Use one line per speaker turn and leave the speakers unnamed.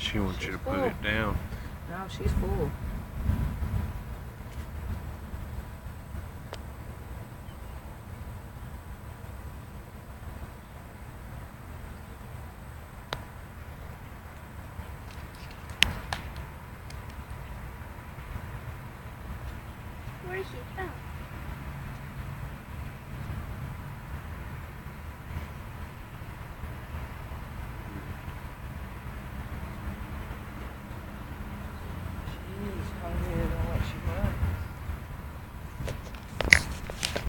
She wants you
She's
to put
full.
it down.
No, she's full.
Where's she from?